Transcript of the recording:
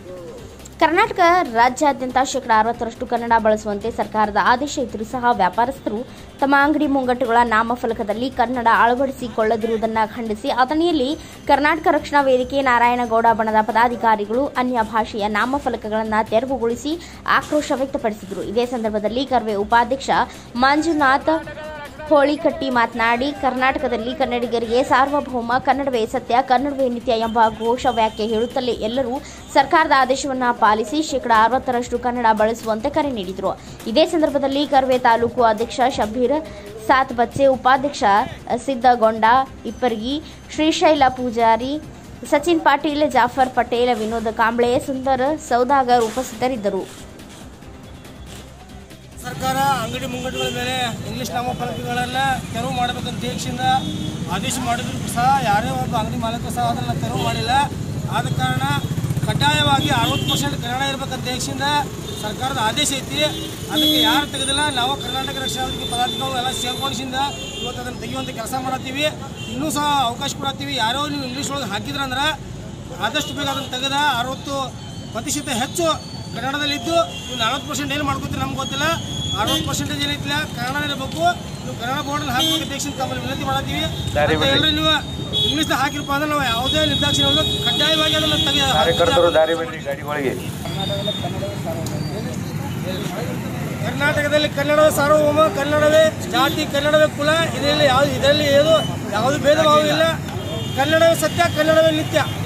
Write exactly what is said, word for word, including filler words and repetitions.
ಕರ್ನಾಟಕ ರಾಜ್ಯಾದ್ಯಂತ ಶೇಕಡಾ ಅರವತ್ತರಷ್ಟು ಕನ್ನಡ ಬಳಸುವಂತೆ ಸರ್ಕಾರದ ಆದೇಶ ಇದ್ದರೂ ಸಹ ವ್ಯಾಪಾರಸ್ಥರು ತಮ್ಮ ಅಂಗಡಿ ಮುಂಗಟ್ಟುಗಳ ನಾಮಫಲಕದಲ್ಲಿ ಕನ್ನಡ ಅಳವಡಿಸಿಕೊಳ್ಳದಿರುವುದನ್ನು ಖಂಡಿಸಿ ಅಥಣಿಯಲ್ಲಿ ಕರ್ನಾಟಕ ರಕ್ಷಣಾ ವೇದಿಕೆ ನಾರಾಯಣಗೌಡ ಬಣದ ಪದಾಧಿಕಾರಿಗಳು ಅನ್ಯ ಭಾಷೆಯ ನಾಮಫಲಕಗಳನ್ನು ತೆರವುಗೊಳಿಸಿ ಆಕ್ರೋಶ ವ್ಯಕ್ತಪಡಿಸಿದರು. ಇದೇ ಸಂದರ್ಭದಲ್ಲಿ ಕರ್ವೆ ಉಪಾಧ್ಯಕ್ಷ ಮಂಜುನಾಥ್ ಹೋಳಿಕಟ್ಟಿ ಮಾತನಾಡಿ, ಕರ್ನಾಟಕದಲ್ಲಿ ಕನ್ನಡಿಗರಿಗೆ ಸಾರ್ವಭೌಮ ಕನ್ನಡವೇ ಸತ್ಯ, ಕನ್ನಡವೇ ನಿತ್ಯ ಎಂಬ ಘೋಷ ವಾಕ್ಯ ಹೇಳುತ್ತಲೇ ಎಲ್ಲರೂ ಸರ್ಕಾರದ ಆದೇಶವನ್ನು ಪಾಲಿಸಿ ಶೇಕಡಾ ಅರವತ್ತರಷ್ಟು ಕನ್ನಡ ಬಳಸುವಂತೆ ಕರೆ ನೀಡಿದರು. ಇದೇ ಸಂದರ್ಭದಲ್ಲಿ ಕರ್ವೆ ತಾಲೂಕು ಅಧ್ಯಕ್ಷ ಶಬೀರ್ ಸಾತ್ ಬಚ್ಚೆ, ಉಪಾಧ್ಯಕ್ಷ ಸಿದ್ದಗೊಂಡ ಇಪ್ಪರ್ಗಿ, ಶ್ರೀಶೈಲ ಪೂಜಾರಿ, ಸಚಿನ್ ಪಾಟೀಲ್, ಜಾಫರ್ ಪಟೇಲ್, ವಿನೋದ್ ಕಾಂಬ್ಳೆ, ಸುಂದರ್ ಸೌದಾಗರ್ ಉಪಸ್ಥಿತರಿದ್ದರು. ಸರ್ಕಾರ ಅಂಗಡಿ ಮುಂಗಟ್ಟುಗಳ ಮೇಲೆ ಇಂಗ್ಲೀಷ್ ನಾಮಫಲಕಗಳನ್ನು ತೆರವು ಮಾಡಬೇಕಂತ ದೇಶದಿಂದ ಆದೇಶ ಮಾಡಿದ್ರು ಸಹ ಯಾರೇ ಒಬ್ಬ ಅಂಗಡಿ ಮಾಲೀಕರು ಸಹ ಅದನ್ನು ತೆರವು ಮಾಡಿಲ್ಲ. ಆದ ಕಾರಣ ಕಡ್ಡಾಯವಾಗಿ ಅರವತ್ತು ಪರ್ಸೆಂಟ್ ಕನ್ನಡ ಇರಬೇಕಂತ ದೇಶದಿಂದ ಸರ್ಕಾರದ ಆದೇಶ ಐತಿ. ಅದಕ್ಕೆ ಯಾರು ತೆಗೆದಿಲ್ಲ. ನಾವು ಕರ್ನಾಟಕ ರಕ್ಷಣಾ ವೇದಿಕೆ ಪದಾಧಿಕಾರಿಗಳು ಎಲ್ಲ ಸೇರ್ಕೊಂಡಿಸಿಂದ ಇವತ್ತು ಅದನ್ನು ತೆಗೆಯುವಂಥ ಕೆಲಸ ಮಾಡತ್ತೀವಿ. ಇನ್ನೂ ಸಹ ಅವಕಾಶ ಕೊಡತ್ತೀವಿ. ಯಾರೋ ನೀವು ಇಂಗ್ಲೀಷ್ ಒಳಗೆ ಹಾಕಿದ್ರಂದ್ರೆ ಆದಷ್ಟು ಬೇಗ ಅದನ್ನು ತೆಗೆದ ಅರವತ್ತು ಪ್ರತಿಶತ ಹೆಚ್ಚು ಕನ್ನಡದಲ್ಲಿದ್ದು ನೀವು ನಲ್ವತ್ತು ಪರ್ಸೆಂಟ್ ಏನು ಮಾಡ್ಕೊತೀರಿ ನಮ್ಗೆ ಗೊತ್ತಿಲ್ಲ. ಅರವತ್ತು ಪರ್ಸೆಂಟೇಜ್ ಏನೈತಿಲ್ಲ ಕನ್ನಡ ಇರಬೇಕು. ನೀವು ಕನ್ನಡ ಬೋರ್ಡಲ್ಲಿ ಹಾಕಬೇಕು ದೇಶದಿಂದ ತಮ್ಮಲ್ಲಿ ವಿನಂತಿ ಮಾಡ್ತೀವಿ. ಎಲ್ಲರೂ ನೀವು ಇಂಗ್ಲೀಷ್ನ ಹಾಕಿರಪ್ಪ ಅಂದ್ರೆ ನಾವು ಯಾವುದೇ ನಿರ್ದಾಕ್ಷಿಣ್ಯ ಕಡ್ಡಾಯವಾಗಿ ಅದನ್ನು ತೆಗೆದ ಕರ್ನಾಟಕದಲ್ಲಿ ಕನ್ನಡವೇ ಸಾರ್ವಭೌಮ, ಕನ್ನಡವೇ ಜಾತಿ, ಕನ್ನಡವೇ ಕುಲ. ಇದರಲ್ಲಿ ಯಾವುದು ಇದರಲ್ಲಿ ಏನು ಯಾವುದು ಭೇದ ಭಾವ ಇಲ್ಲ. ಕನ್ನಡವೇ ಸತ್ಯ, ಕನ್ನಡವೇ ನಿತ್ಯ.